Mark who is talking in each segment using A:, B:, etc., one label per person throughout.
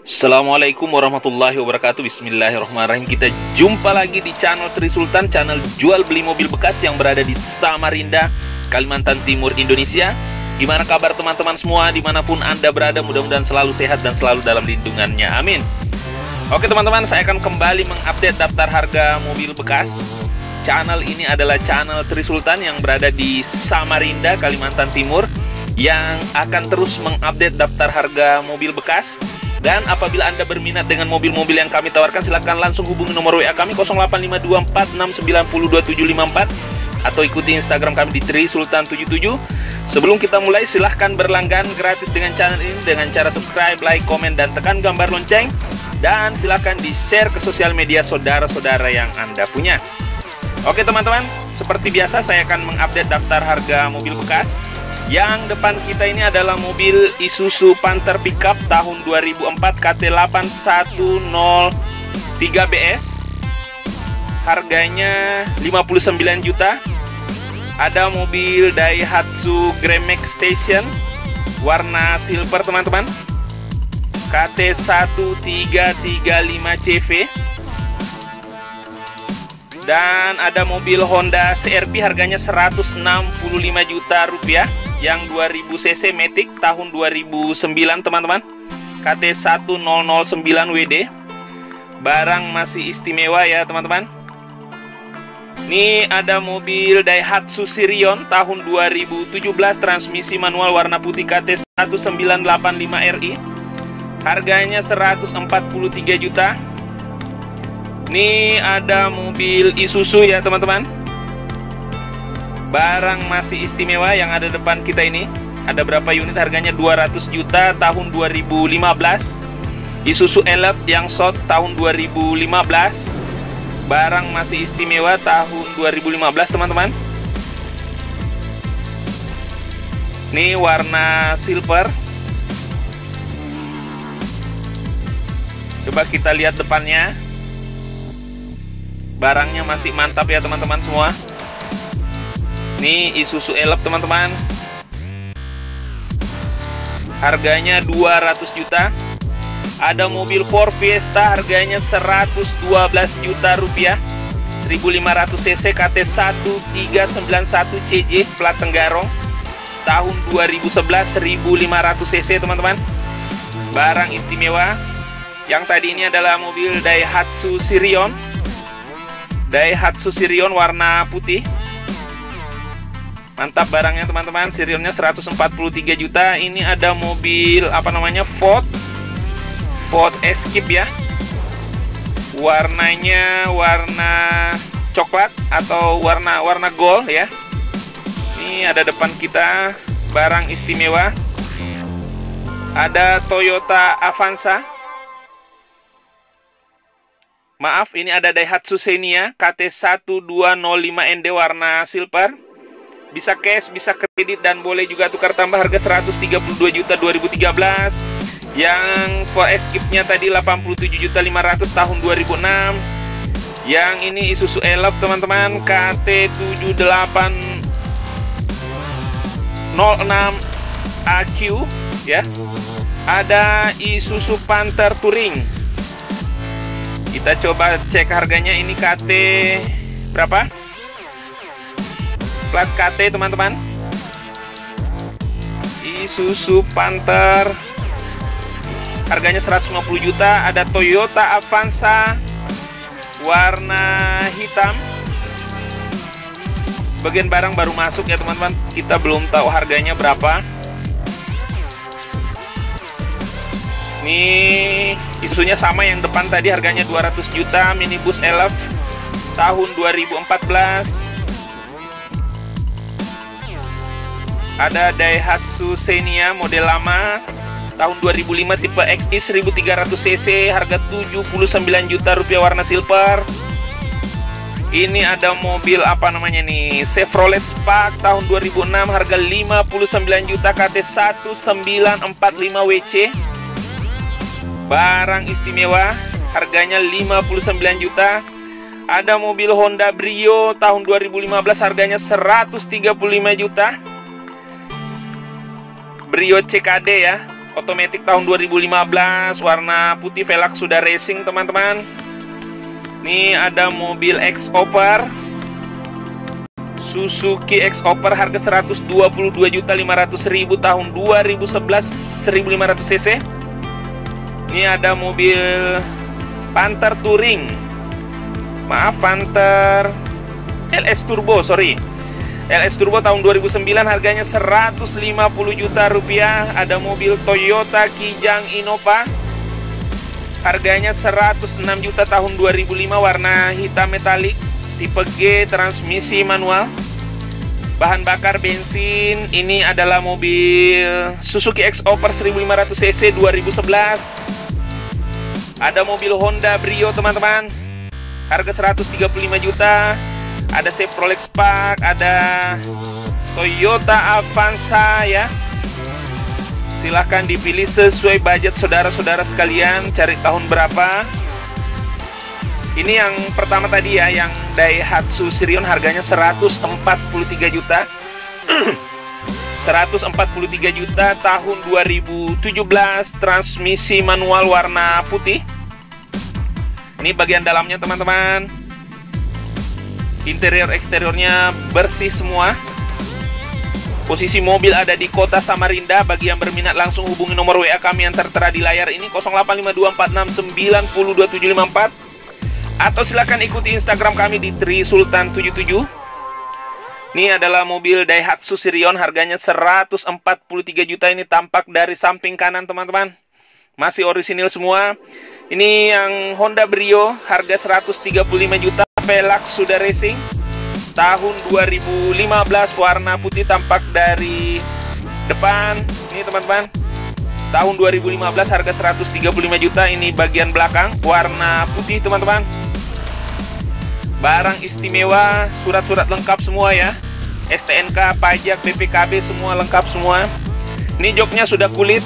A: Assalamualaikum warahmatullahi wabarakatuh. Bismillahirrahmanirrahim. Kita jumpa lagi di channel Tri Sultan, channel jual beli mobil bekas yang berada di Samarinda, Kalimantan Timur, Indonesia. Gimana kabar teman-teman semua dimanapun Anda berada? Mudah-mudahan selalu sehat dan selalu dalam lindungannya, amin. Oke teman-teman, saya akan kembali mengupdate daftar harga mobil bekas. Channel ini adalah channel Tri Sultan yang berada di Samarinda, Kalimantan Timur, yang akan terus mengupdate daftar harga mobil bekas. Dan apabila Anda berminat dengan mobil-mobil yang kami tawarkan, silahkan langsung hubungi nomor WA kami 085246902754 atau ikuti Instagram kami di Tri Sultan 77. Sebelum kita mulai, silahkan berlangganan gratis dengan channel ini dengan cara subscribe, like, komen, dan tekan gambar lonceng. Dan silahkan di-share ke sosial media saudara-saudara yang Anda punya. Oke teman-teman, seperti biasa saya akan mengupdate daftar harga mobil bekas. Yang depan kita ini adalah mobil Isuzu Panther Pickup tahun 2004 KT8103BS. Harganya 59 juta. Ada mobil Daihatsu Grand Max Station warna silver teman-teman, KT1335CV. Dan ada mobil Honda CR-V harganya 165 juta rupiah, yang 2000 cc Matic tahun 2009 teman-teman, KT1009WD. Barang masih istimewa ya teman-teman. Ini ada mobil Daihatsu Sirion tahun 2017 transmisi manual warna putih KT1985RI. Harganya 143 juta. Ini ada mobil Isuzu ya teman-teman. Barang masih istimewa yang ada depan kita ini. Ada berapa unit? Harganya 200 juta tahun 2015. Isuzu Elite yang short tahun 2015. Barang masih istimewa tahun 2015 teman-teman. Ini warna silver. Coba kita lihat depannya. Barangnya masih mantap ya teman-teman semua. Ini Isuzu Elite teman-teman. Harganya 200 juta. Ada mobil Ford Fiesta harganya 112 juta rupiah, 1500 cc KT1391CJ plat Tenggarong tahun 2011, 1500 cc teman-teman. Barang istimewa. Yang tadi ini adalah mobil Daihatsu Sirion. Daihatsu Sirion warna putih. Mantap barangnya teman-teman. Sirionnya 143 juta. Ini ada mobil apa namanya, Ford Escape ya. Warnanya warna coklat atau warna gold ya. Ini ada depan kita, barang istimewa. Ada Toyota Avanza. Maaf, ini ada Daihatsu Xenia KT1205ND warna silver. Bisa cash, bisa kredit, dan boleh juga tukar tambah. Harga 132 juta 2013. Yang Ford Escape-nya tadi 87.500 tahun 2006. Yang ini Isuzu Elite teman-teman, KT7806AQ ya. Ada Isuzu Panther Touring. Kita coba cek harganya. Ini KT berapa? Plat KT teman-teman. Isuzu Panther harganya 150 juta. Ada Toyota Avanza warna hitam. Sebagian barang baru masuk ya teman-teman, kita belum tahu harganya berapa. Ini isunya sama yang depan tadi, harganya 200 juta. Minibus Elf tahun 2014. Ada Daihatsu Xenia model lama tahun 2005 tipe XI 1300 cc, harga 79 juta rupiah warna silver. Ini ada mobil apa namanya nih, Chevrolet Spark tahun 2006, harga 59 juta KT1945WC. Barang istimewa, harganya 59 juta. Ada mobil Honda Brio tahun 2015, harganya 135 juta. Brio CKD ya. otomatis tahun 2015, warna putih, velg sudah racing teman-teman. Ini ada mobil X-Over, Suzuki X-Over, harga 122.500.000 tahun 2011, 1500 cc. Ini ada mobil Panther Touring, maaf, Panther LS Turbo, LS Turbo tahun 2009, harganya 150 juta rupiah. Ada mobil Toyota Kijang Innova, harganya 106 juta tahun 2005, warna hitam metalik, tipe G, transmisi manual, bahan bakar bensin. Ini adalah mobil Suzuki X-Over 1500 cc 2011. Ada mobil Honda Brio teman-teman, harga 135 juta. Ada Chevrolet Spark, ada Toyota Avanza ya. Silahkan dipilih sesuai budget saudara-saudara sekalian, cari tahun berapa. Ini yang pertama tadi ya, yang Daihatsu Sirion, harganya 143 juta. 143 juta tahun 2017, transmisi manual warna putih. Ini bagian dalamnya teman-teman. Interior eksteriornya bersih semua. Posisi mobil ada di kota Samarinda. Bagi yang berminat langsung hubungi nomor WA kami yang tertera di layar ini, 085246927754, atau silakan ikuti Instagram kami di trisultan77. Ini adalah mobil Daihatsu Sirion, harganya 143 juta. Ini tampak dari samping kanan teman-teman, masih orisinil semua. Ini yang Honda Brio, harga 135 juta, velg sudah racing, tahun 2015, warna putih, tampak dari depan. Ini teman-teman, tahun 2015, harga 135 juta. Ini bagian belakang, warna putih teman-teman. Barang istimewa, surat-surat lengkap semua ya, STNK, pajak, BPKB, semua lengkap semua. Ini joknya sudah kulit.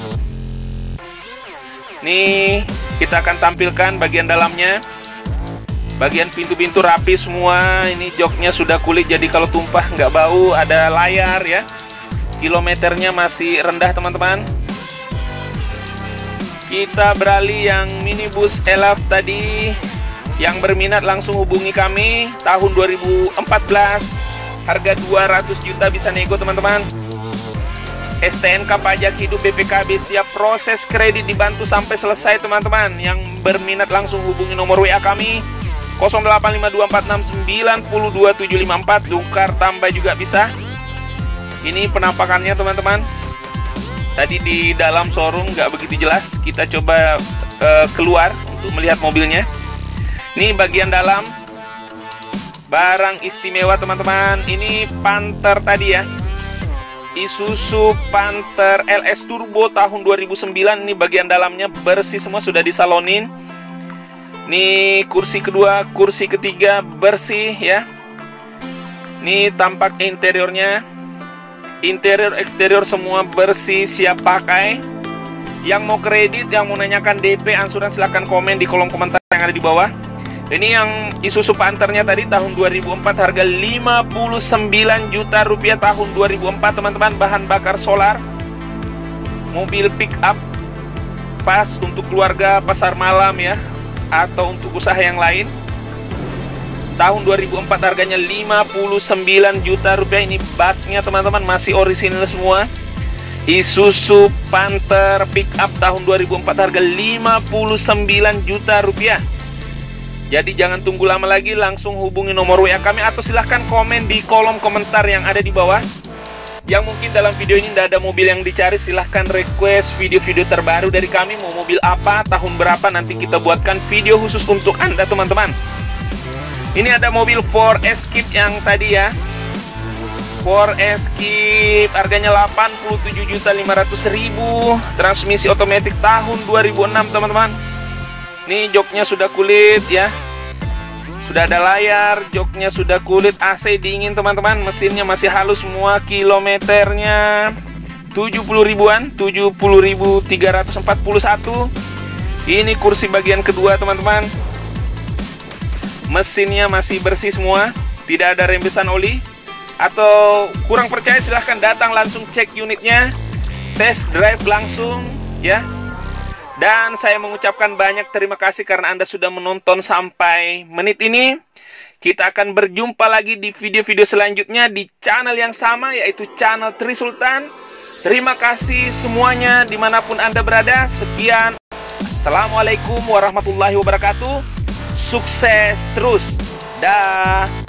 A: Nih, kita akan tampilkan bagian dalamnya. Bagian pintu-pintu rapi semua. Ini joknya sudah kulit, jadi kalau tumpah nggak bau. Ada layar ya. Kilometernya masih rendah teman-teman. Kita beralih yang minibus Elaf tadi. Yang berminat langsung hubungi kami. Tahun 2014, harga 200 juta, bisa nego teman-teman. STNK, pajak hidup, BPKB siap, proses kredit dibantu sampai selesai teman-teman. Yang berminat langsung hubungi nomor WA kami 085246927754, tukar tambah juga bisa. Ini penampakannya teman-teman. Tadi di dalam showroom nggak begitu jelas, kita coba keluar untuk melihat mobilnya. Ini bagian dalam, barang istimewa teman-teman. Ini Panther tadi ya, Isuzu Panther LS Turbo tahun 2009. Ini bagian dalamnya bersih semua, sudah disalonin. Ini kursi kedua, kursi ketiga bersih ya. Ini tampak interiornya, interior eksterior semua bersih, siap pakai. Yang mau kredit, yang mau nanyakan DP, angsuran, silahkan komen di kolom komentar yang ada di bawah. Ini yang Isuzu Panthernya tadi tahun 2004, harga 59 juta rupiah tahun 2004 teman-teman. Bahan bakar solar, mobil pick up, pas untuk keluarga, pasar malam ya, atau untuk usaha yang lain. Tahun 2004, harganya 59 juta rupiah. Ini baknya teman-teman masih orisinil semua. Isuzu Panther pick up tahun 2004, harga 59 juta rupiah. Jadi jangan tunggu lama lagi, langsung hubungi nomor WA kami atau silahkan komen di kolom komentar yang ada di bawah. Yang mungkin dalam video ini tidak ada mobil yang dicari, silahkan request video-video terbaru dari kami. Mau mobil apa, tahun berapa, nanti kita buatkan video khusus untuk Anda teman-teman. Ini ada mobil Ford Escape yang tadi ya, Ford Escape, harganya 87.500.000, transmisi otomatis tahun 2006 teman-teman. Ini joknya sudah kulit ya, sudah ada layar, joknya sudah kulit, AC dingin teman-teman, mesinnya masih halus semua, kilometernya 70 ribuan, 70.341. Ini kursi bagian kedua teman-teman, mesinnya masih bersih semua, tidak ada rembesan oli. Atau kurang percaya, silahkan datang langsung cek unitnya, test drive langsung. ya. Dan saya mengucapkan banyak terima kasih karena Anda sudah menonton sampai menit ini. Kita akan berjumpa lagi di video-video selanjutnya di channel yang sama, yaitu channel Tri Sultan. Terima kasih semuanya dimanapun Anda berada. Sekian. Assalamualaikum warahmatullahi wabarakatuh. Sukses terus. Dah.